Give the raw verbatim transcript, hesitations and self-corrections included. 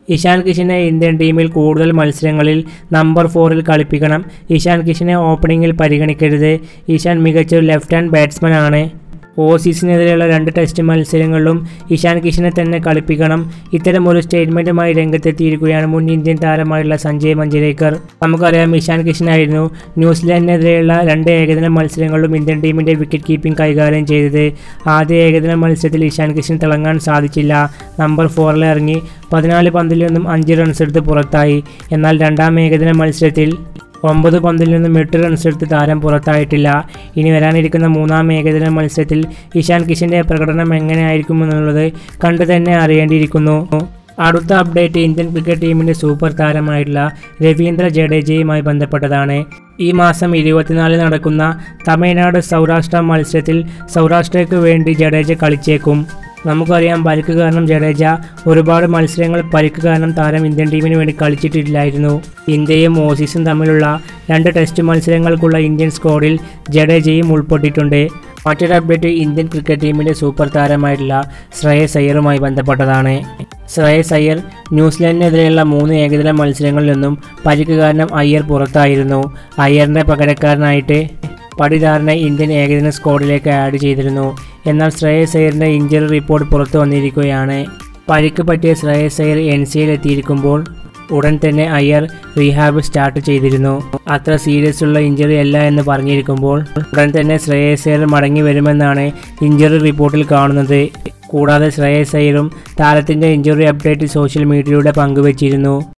Ishan കിഷനെ Indian ടീമിൽ കൂടുതൽ മത്സരങ്ങളിൽ നമ്പർ ഫോറിൽ കളിപ്പിക്കണം. ഇഷാൻ കിഷനെ ഓപ്പണിങ്ങിൽ പരിഗണിക്കരുത്. ഇഷാൻ മികച്ചൊരു ലെഫ്റ്റ് ഹാൻഡ് ബാറ്റ്സ്മാൻ ആണ്. ഓസീസിനെതിരെയുള്ള രണ്ട് ടെസ്റ്റ് മത്സരങ്ങളിലും ഇഷാൻ കിഷനെ തന്നെ കളിപ്പിക്കണം. ഇത്തരം ഒരു സ്റ്റേറ്റ്മെൻറ്റുമായി രംഗത്തെത്തിയിരിക്കുകയാണ് മുൻ ഇന്ത്യൻ താരമായുള്ള സഞ്ജയ് മഞ്ജരേക്കർ. നമുക്കറിയാം, ഇഷാൻ കിഷനായിരുന്നു ന്യൂസിലാൻഡിനെതിരെയുള്ള രണ്ട് ഏകദിന മത്സരങ്ങളിലും ഇന്ത്യൻ ടീമിൻ്റെ വിക്കറ്റ് കീപ്പിംഗ് കൈകാര്യം ചെയ്തത്. ആദ്യ ഏകദിന മത്സരത്തിൽ ഇഷാൻ കിഷൻ തിളങ്ങാൻ സാധിച്ചില്ല. നമ്പർ ഫോറിൽ ഇറങ്ങി പതിനാല് പന്തിൽ നിന്നും അഞ്ച് റൺസ് എടുത്ത് പുറത്തായി. എന്നാൽ രണ്ടാം ഏകദിന മത്സരത്തിൽ ഒമ്പത് പന്തിൽ നിന്നും എട്ട് റൺസ് എടുത്ത് താരം പുറത്തായിട്ടില്ല. ഇനി വരാനിരിക്കുന്ന മൂന്നാം ഏകദിന മത്സരത്തിൽ ഇഷാൻ കിഷൻ്റെ പ്രകടനം എങ്ങനെയായിരിക്കുമെന്നുള്ളത് കണ്ടു തന്നെ അറിയേണ്ടിയിരിക്കുന്നു. അടുത്ത അപ്ഡേറ്റ് ഇന്ത്യൻ ക്രിക്കറ്റ് ടീമിൻ്റെ സൂപ്പർ താരമായിട്ടുള്ള രവീന്ദ്ര ജഡേജയുമായി ബന്ധപ്പെട്ടതാണ്. ഈ മാസം ഇരുപത്തിനാലിന് നടക്കുന്ന തമിഴ്നാട് സൗരാഷ്ട്ര മത്സരത്തിൽ സൗരാഷ്ട്രയ്ക്ക് വേണ്ടി ജഡേജ കളിച്ചേക്കും. നമുക്കറിയാം, പരിക്ക് കാരണം ജഡേജ ഒരുപാട് മത്സരങ്ങൾ പരിക്ക് കാരണം താരം ഇന്ത്യൻ ടീമിന് വേണ്ടി കളിച്ചിട്ടില്ലായിരുന്നു. ഇന്ത്യയും ഓസീസും തമ്മിലുള്ള രണ്ട് ടെസ്റ്റ് മത്സരങ്ങൾക്കുള്ള ഇന്ത്യൻ സ്ക്വാഡിൽ ജഡേജയും ഉൾപ്പെട്ടിട്ടുണ്ട്. മറ്റൊരു അപ്ഡേറ്റ് ഇന്ത്യൻ ക്രിക്കറ്റ് ടീമിൻ്റെ സൂപ്പർ താരമായിട്ടുള്ള ശ്രേയസ് അയ്യറുമായി ബന്ധപ്പെട്ടതാണ്. ശ്രേയസ് അയ്യർ ന്യൂസിലാൻഡിനെതിരെയുള്ള മൂന്ന് ഏകദിന മത്സരങ്ങളിൽ നിന്നും പരിക്ക് കാരണം അയ്യർ പുറത്തായിരുന്നു. അയ്യറിൻ്റെ പകരക്കാരനായിട്ട് പടിദാറിനെ ഇന്ത്യൻ ഏകദിന സ്ക്വാഡിലേക്ക് ആഡ് ചെയ്തിരുന്നു. എന്നാൽ ശ്രേയസ് അയ്യറിൻ്റെ ഇഞ്ചറി റിപ്പോർട്ട് പുറത്തു വന്നിരിക്കുകയാണ്. പരിക്ക് പറ്റിയ ശ്രേയസ് അയ്യർ എൻ സിയിൽ എത്തിയിരിക്കുമ്പോൾ ഉടൻ തന്നെ അയ്യർ റീഹാബ് സ്റ്റാർട്ട് ചെയ്തിരുന്നു. അത്ര സീരിയസ് ഉള്ള ഇഞ്ചറി അല്ല എന്ന് പറഞ്ഞിരിക്കുമ്പോൾ ഉടൻ തന്നെ ശ്രേയസ് അയ്യർ മടങ്ങി വരുമെന്നാണ് ഇഞ്ചറി റിപ്പോർട്ടിൽ കാണുന്നത്. കൂടാതെ ശ്രേയസ് അയ്യറും താരത്തിൻ്റെ ഇഞ്ചറി അപ്ഡേറ്റ് സോഷ്യൽ മീഡിയയിലൂടെ പങ്കുവച്ചിരുന്നു.